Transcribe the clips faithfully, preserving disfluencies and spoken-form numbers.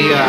Iya.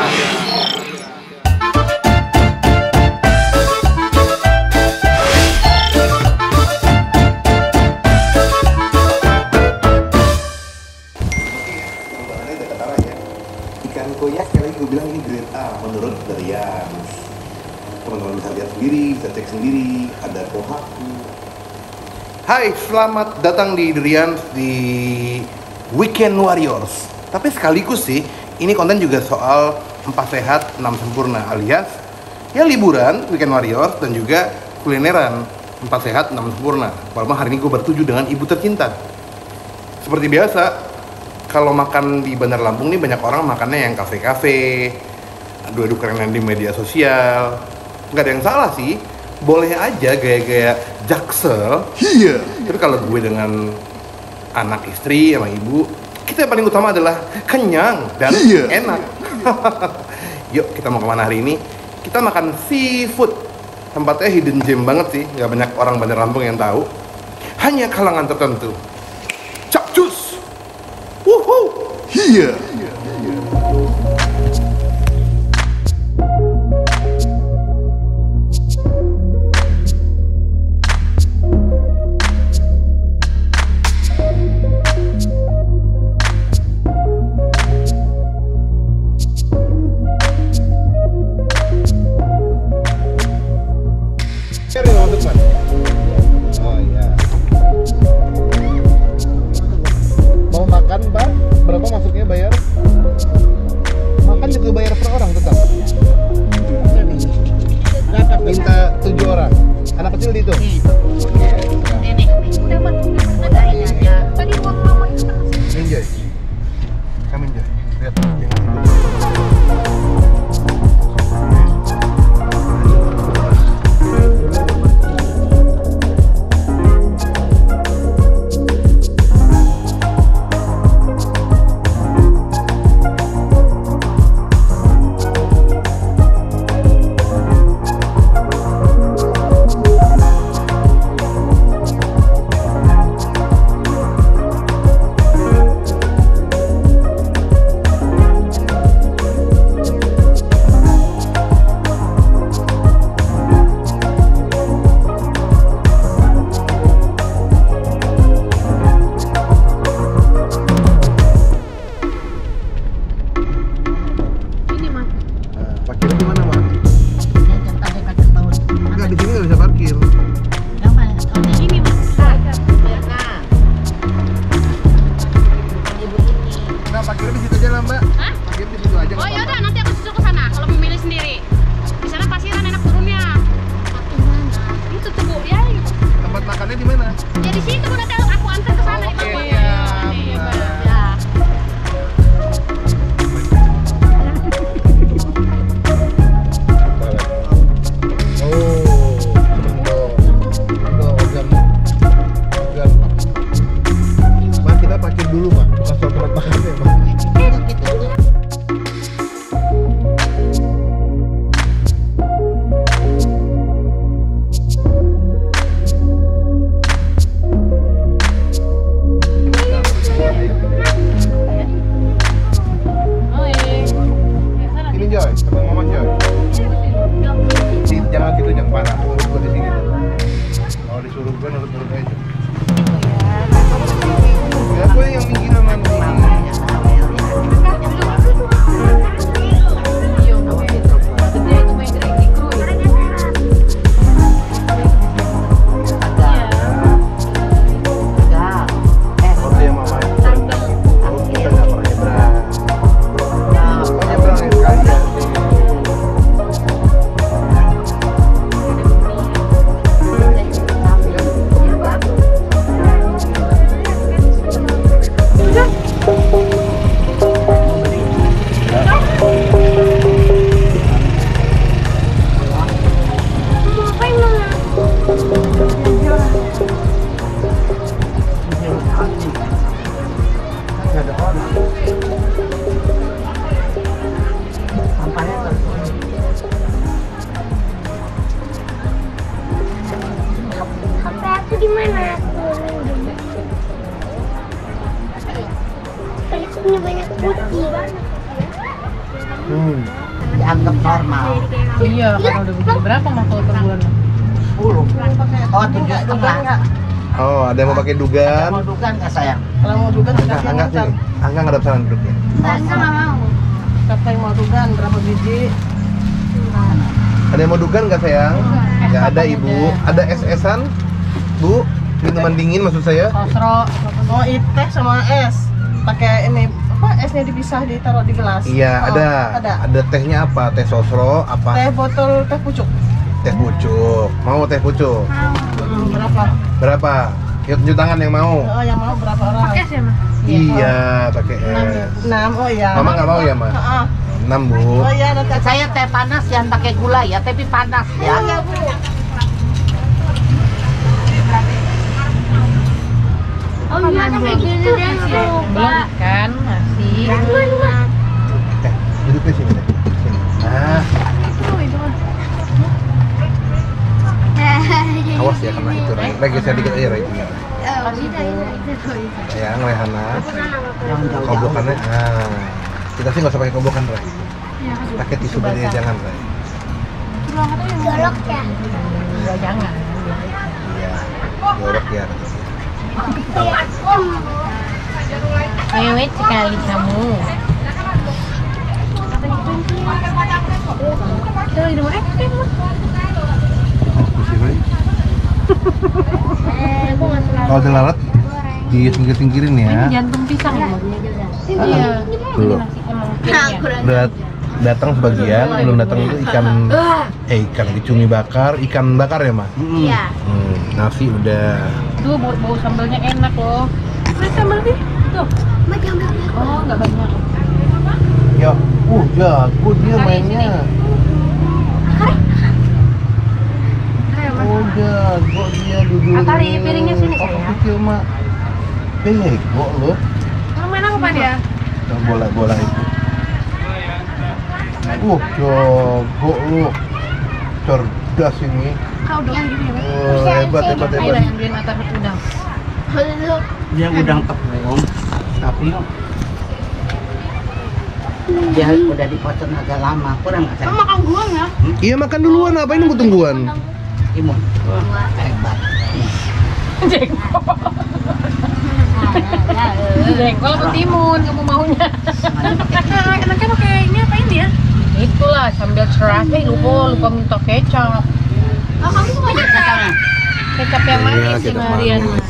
Ikan koyak sekali lagi gue bilang ini grade A menurut Derian. Teman-teman bisa lihat sendiri, bisa cek sendiri. Ada kohaku. Hai, selamat datang di Derian di Weekend Warriors. Tapi sekaligus sih, ini konten juga soal empat sehat enam sempurna, alias ya liburan Weekend Warriors dan juga kulineran empat sehat enam sempurna. Walaupun hari ini gue bertuju dengan ibu tercinta. Seperti biasa, kalau makan di Bandar Lampung nih banyak orang makannya yang kafe-kafe, adu-adu kerenan di media sosial. Nggak ada yang salah sih, boleh aja gaya-gaya jaksel. Iya. Tapi kalau gue dengan anak istri sama ibu, kita yang paling utama adalah kenyang dan iya. enak. Yuk, kita mau kemana hari ini? Kita makan seafood. Tempatnya hidden gem banget sih, nggak banyak orang Bandar Lampung yang tahu. Hanya kalangan tertentu. Capcus. Wuhu. Iya. Oh iya. Mau makan, Mbak? Berapa masuknya bayar? Makan juga bayar per orang tetap. Minta tujuh orang. Anak kecil dihitung. Nenek, dapat ada ayahnya. Tadi uang mama itu kan. Enjoy. Kami enjoy. Lihat. Hmm. Dianggap normal. Iya, karena udah begini. Berapa mah kalau per bulan? sepuluh. Oh, tujuh setengah. Oh, ada yang mau pakai dugan? Mau dukan nggak sayang? Kalau mau dugan Angga, angga sini. Angga nggak ada pesanan duduknya. Enggak mau. Siapa yang mau dugan? Berapa biji? Ada yang mau dugan nggak sayang? Nggak ada ibu. Ada es-esan, bu? Minuman dingin maksud saya? Sosro. Oh, teh sama es. Pakai ini apa? Esnya dipisah ditaruh di gelas. Iya, Oh, ada. Ada. Ada tehnya apa? Teh sosro apa? Teh botol teh pucuk. Teh pucuk. Mau teh pucuk? Hmm, berapa? Berapa? Yuk tunjuk tangan yang mau. Oh, yang mau berapa orang? Pakai sih, Mas. Iya, pakai Enam ya. es. Enam. Oh iya. Mama nggak mau ya, Ma? Heeh. enam, Bu. Oh iya, nanti Saya teh panas jangan pakai gula ya, tapi panas ya. Oh iya, kayak gini deh, belum kan masih. Eh, duduk di sini deh. Sini. Nah, awas ya kena itu, Ray. Lagi saya dikit aja, Ray. Sayang, Rehana. Jangan jauh-jauh. Koblokannya, nah. Kita sih nggak usah pakai koblokan, Ray. Pakai tisu aja jangan, Ray. Golok ya. Enggak, jangan. Iya, jorok ya. Mewek sekali kamu. Tuh, di rumah eh, Diskusi, Ray. Eh, gua nggak terlalu Kalau ada lalat, di singkir-singkirin ini ya. jantung pisang ya. Iya. Belum. Nah, kurang. Udah datang sebagian, belum datang itu ikan, eh ikan lagi cumi bakar, ikan bakar ya, Ma? Iya. Hmm, nasi udah. Tuh bau, bau sambalnya enak loh. Mana sambal nih? Tuh. Oh, nggak banyak. Ya, uh, jago dia mainnya. Oh, jago dia duduk. Akari, piringnya sini, Oh, sayang. kecil, Mak. Bego lo. Kamu main apa dia? Bola-bola itu. Uh, jago lo. Cerdas ini. Kau udah gini ya? Oh, hebat, hebat, Ayo hebat. yang beliin atar udang. Dia udang tepung, tapi dia udah dipotong agak lama, kurang nggak sayang? Makan gua ya? Iya, makan duluan, apa ini tungguan? Imun. Hebat. Jengkol atau timun kamu maunya? Enaknya pakai ini apa ini ya? Itulah sambil cerah. Eh lupa lupa minta kecap. Oh, kamu suka kecap? Kecap yang Iya, manis sih kecap Marian. manis.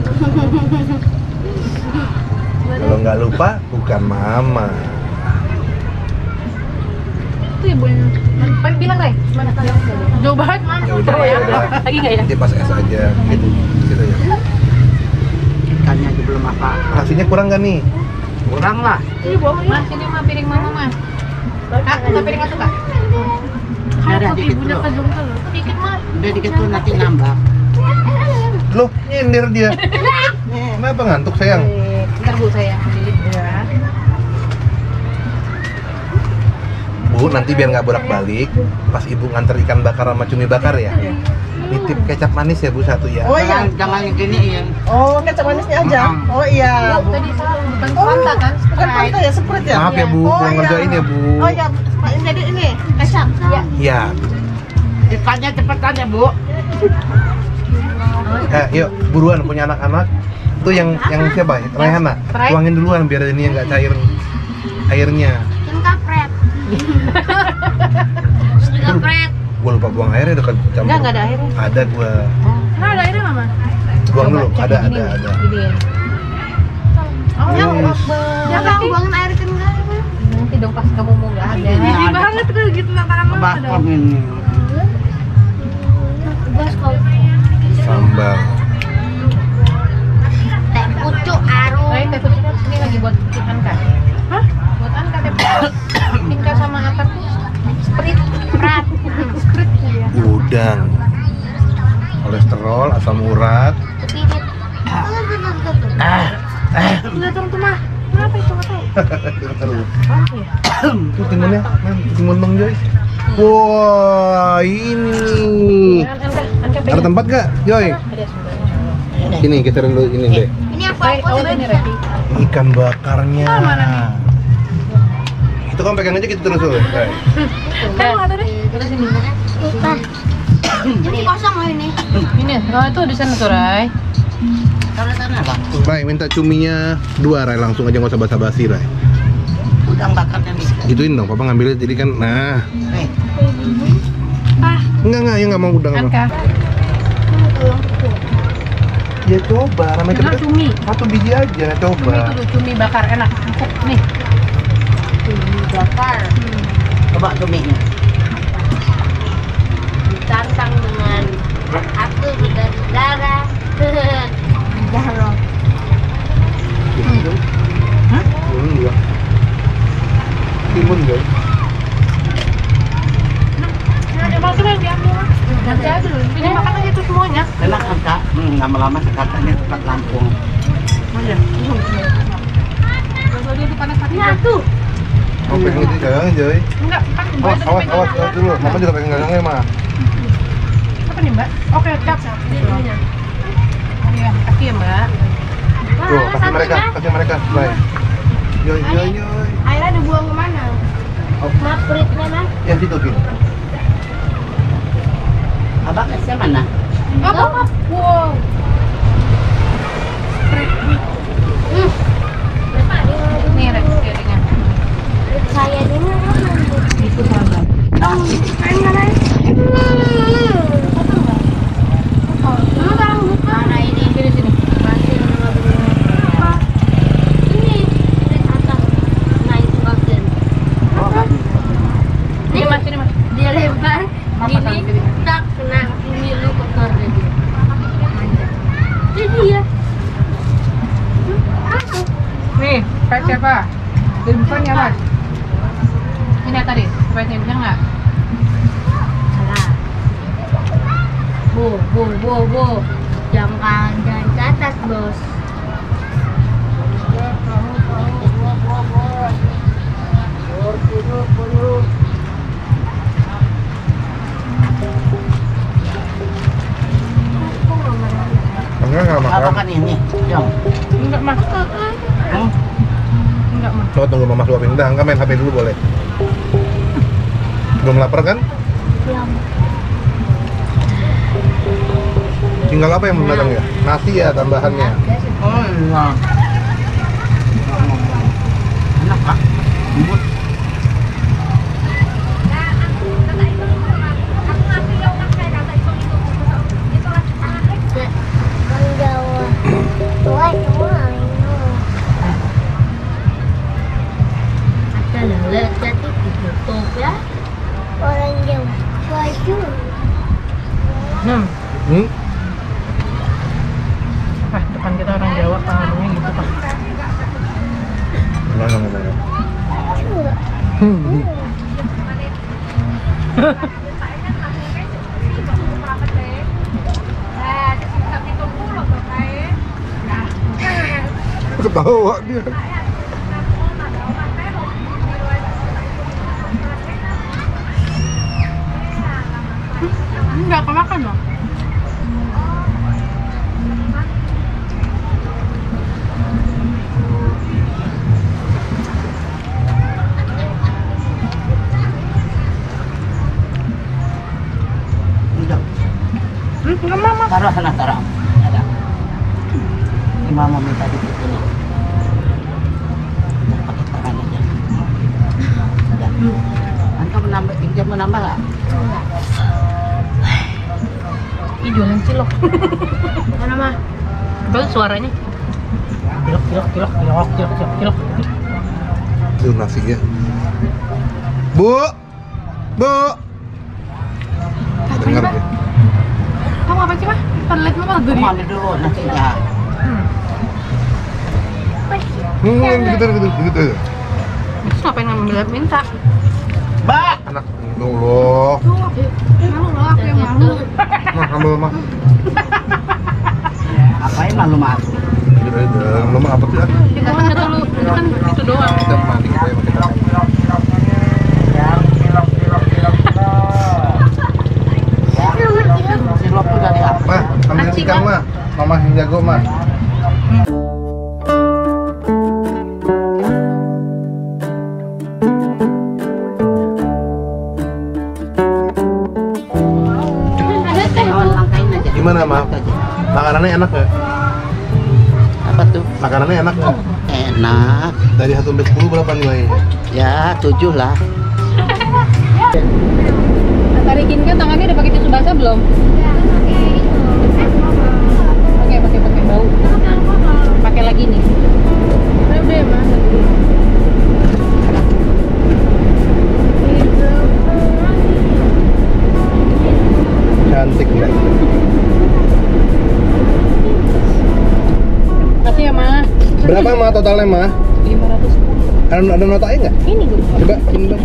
Kalau nggak lupa, bukan mama. Itu ibu yang bilang Ray, mana kalian? Jauh banget mana? Ya udah, Oh, ya. udah. Lagi nggak ya? Nanti pas es aja, gitu, gitu ya. Ikannya aja belum apa. Nasinya kurang nggak nih? Kurang lah. Ini bohong ya? Mas, ini mah piring mama mas. Kak, minta piring satu kak? Ada Kalau dikit ibunya dulu. kejungkel, sedikit mas. Udah dikit tuh nanti nambah. Loh, nyindir dia. Kenapa ngantuk sayang? Eh, Ntar bu saya ambilin ya. Bu, nanti biar nggak bolak-balik, pas ibu nganter ikan bakar sama cumi bakar ya, nitip kecap manis ya bu satu ya. Oh iya. Jangan, jangan yang gini yang Oh, kecap manisnya aja. Oh iya. Tadi salah, bukan Fanta kan? Bukan Fanta ya, Sprite ya? Maaf ya bu, Oh, kurang iya. ngerjain ya bu. Oh iya, Pak, ini jadi ini kecap. Ya. Iya. ikannya cepetan ya bu. Eh, yuk buruan punya anak-anak. Tuh yang yang siapa ya? Rayhana. Ray. Tuangin duluan biar ini yang nggak cair airnya. Bikin kapret. Kapret. Gua lupa buang airnya udah kecampur. Enggak, enggak ada airnya. Ada gua. Nah, ada airnya mama? Buang Coba dulu. cek Ada, di sini ada, nih, ada. gedein. Oh, Yes. Akbar. Ya bang, buangin air ke enggak? Nanti dong pas kamu mau nggak ada. Ini ada. banget tuh gitu tangan mama Bakar dong. ini. Bos kau. Sambal. Teh pucuk arum. Ray, teh putih kan ini lagi buat ikan kan? Hah? Buat Anka teh putih. Tinggal sama apa tuh? Sprite. Prat. Sprite ya. Udang. Kolesterol, asam urat. Kepirit. Ah, ah. Enggak tahu tuh mah. Kenapa itu nggak tahu? Oh iya. Tuh timunnya, nah, timun dong Joy. Wah, ini. Anka, Anka Ada pengen. tempat gak, Joy? Ada sebenarnya. Ini kita dulu ini deh. Ini apa? Ray, oh ini Ray. Ikan bakarnya. Itu Itu kamu pegang aja gitu terus tuh. Ray. Kamu atau deh? Terus sini. Ini kosong loh ini. Ini, oh itu di sana tuh, Ray. Taruh-taruh apa? Ray, minta cuminya dua, Ray. Langsung aja nggak usah basa-basi, Ray. Udang bakarnya nih. Gituin dong, Papa ngambilnya jadi kan, nah. Nih. Ah, Enggak, enggak, ya nggak mau udang. Anka. Ya coba, namanya Enak kan cumi. satu biji aja, Cumi coba. itu tuh, cumi bakar enak. Empuk nih. Cumi bakar. Coba cuminya. Ditantang dengan aku berdarah-darah. Darah. Hah? Hmm, enggak. Timun guys. Nah, dia mau sudah diambil. Nanti aja dulu. Ini makan aja tuh semuanya. Enak kan Kak? Hmm, lama-lama katanya cepat Lampung. Oh iya. Kalau dia tuh panas hati. Nah tuh. Mau pegang itu gagangnya, Joy. Enggak, kan Awas, awas, awas, awas dulu. Mama juga pegang gagangnya, Ma. Apa nih, Mbak? Oke, cap. Iya. Iya, kasih ya, Mbak. Tuh, kasih mereka, kasih mereka. Baik. Yoy, yoy, yoy. Airnya dibuang kemana? Nah, peritnya nah. Yang situ, Vin. Abang esnya mana? Oh, oh, oh. Wow. Hmm. Nih, Rex, piringnya. Saya ini mana? Itu sahabat. Oh, main mana? Oh, lu tolong buka. Mana ini? Sini, sini. Masih nggak benar. Ini dari atas. Nah itu bagian. Ini, Mas, ini, Mas. Dia lebar. Apa tangan Ini kiri? tak kena ini lu kotor jadi. Jadi ya. Nih, kayak siapa? Dimson ya, Mas? Ini tadi, supaya bisa nggak? Salah. Bu, bu, bu, bu. Jam jangan ke atas, bos. Enggak, enggak Apa makan. kan ini? Jom. Enggak, Mas. Hmm? Enggak, Mas. Coba tunggu Mama suapin. Udah, enggak main H P dulu boleh. Belum lapar kan? Jam. Tinggal apa yang belum datang ya? Nasi ya tambahannya. Oh iya. Enak Kak. Lembut. Orang Jawa. Tua, tua, ini. Ada lelet jadi ditutup ya. Orang Jawa. Baju. Hmm. Hmm? Ah, depan kita orang Jawa, ngomongnya gitu, Pak. Gimana ngomongnya? Cura. Hmm. Ketawa dia. Enggak kemakan dong. Udah. Hmm, enggak mama. Taruh sana taruh. Ada. Ini mama minta dikit ini. Pakai tangan aja. Udah. Anka menambah, Injak menambah nggak? Ih, jualan cilok. Mana mah? Bagus suaranya. Cilok, cilok, cilok, cilok, cilok, cilok, cilok. Tuh nasinya. Bu. Bu. Dengar Pak? deh. Kamu apa sih, Pak? Pelit mama Kamu gede. ambil dulu nasinya. Hmm. Hmm, gitu gitu gitu. Terus ngapain ngambil minta? Mbak. Anak Allah. Tuh, malu loh, aku yang malu. Mah, ambil mah. Apain malu malu? Gitu aja. Lu mah apa sih? ah? Kita kan nggak terlalu, kan itu doang. Kita mandi kita ya pakai tangan. Cilok udah diapa? Mah, ambil ikan mah. Mama yang jago mah. Hmm. Makanannya enak nggak? Apa tuh? Makanannya enak nggak? Enak. Dari satu sampai sepuluh berapa nilainya? Ya tujuh lah. Tarikin kan tangannya udah pakai tisu basah belum? Pakai pakai pakai bau. Pakai lagi nih. Udah udah ya mas. Cantik nggak? Kasih ya mas. Berapa mah totalnya mah? lima ratus sepuluh. Ada ada notanya nggak? Ini gue. Coba ini dong.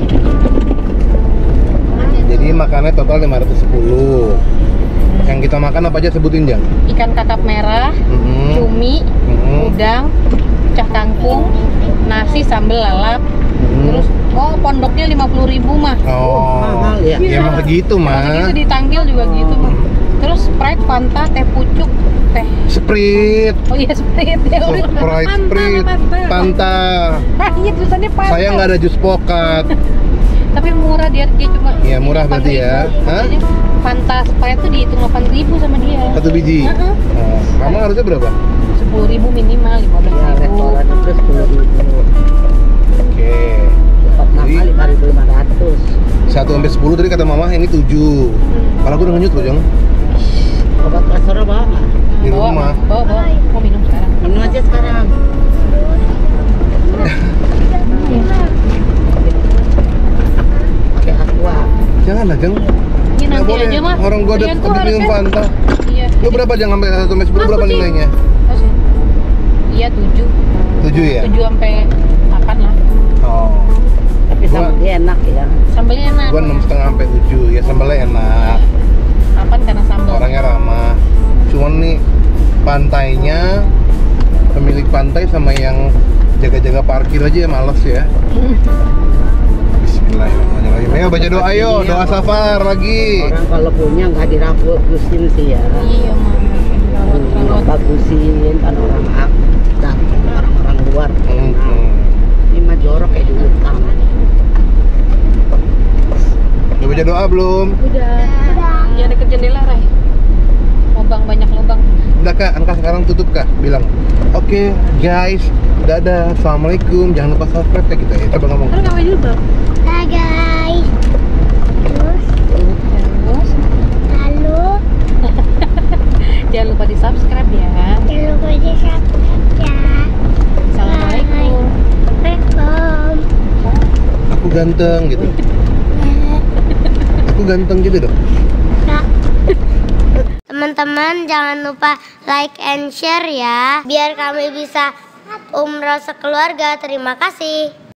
Jadi makannya total lima ratus sepuluh. Yang kita makan apa aja sebutin Jang? Ikan kakap merah, Mm-hmm. cumi, Mm-hmm. udang, cah kangkung, nasi sambal lalap. Mm-hmm. Terus oh pondoknya lima puluh ribu mah. Oh, mahal ya? Ya emang segitu mah. Segitu di Tanggil juga gitu mah. Terus Sprite, Fanta, teh pucuk, teh. Sprite, Oh iya Sprite ya. Sprite, Sprite, Fanta. Ah iya tulisannya Fanta. Saya nggak ada jus pokat. Tapi murah dia dia cuma. Iya, murah berarti ya. Hah? Hah? Fanta Sprite tuh dihitung delapan ribu sama dia. Satu biji. Heeh. Oh, kamu harusnya berapa? sepuluh ribu minimal, lima belas Ya ribu. restoran itu sepuluh ribu. Oke. Empat nama Jadi- lima ribu lima ratus. Satu sampai sepuluh tadi kata mama ini tujuh. Kalau aku udah ngenyut loh Jang. Obat kasar bawa nggak? Di Bawa, rumah. Bawa, bawa. Mau minum sekarang. Minum aja sekarang. Pakai aqua. Jangan lah Jang. Ini Nggak nanti boleh. aja mah. Orang gua ada Kalian tuh habis minum harusnya- Fanta. Iya. Lu berapa Jang sampai satu sampai sepuluh berapa Aku sih. nilainya? Masih. Iya tujuh. Tujuh ya? Tujuh sampai delapan lah. Oh. Tapi Gua- sama dia enak ya. Sambelnya enak. Gua enam setengah sampai tujuh. Ya sambalnya enak. Delapan karena sambal. Orangnya ramah. Cuman nih pantainya, pemilik pantai sama yang jaga-jaga parkir aja ya males ya. Bismillahirrahmanirrahim. Ayo baca doa, ayo doa safar lagi. Orang kalau punya nggak diragusin sih ya. Iya mah. Rawat, rawat. Bagusin kan orang ak- datang orang-orang luar. Hmm, Nah, hmm. ini mah jorok kayak di utang. Udah baca doa belum? Udah. Ya deket jendela Ray. Lubang banyak lubang. Udah kak, angka sekarang tutup kak. Bilang, oke guys, dadah, assalamualaikum, jangan lupa subscribe ya kita ya. Coba ngomong. Terus ngapain dulu bang? Hai guys. Terus Terus lalu jangan lupa di subscribe ya. jangan lupa di subscribe ya. Assalamualaikum. Welcome. Aku ganteng gitu. Aku ganteng gitu dong. Teman-teman jangan lupa like and share ya biar kami bisa umroh sekeluarga. Terima kasih.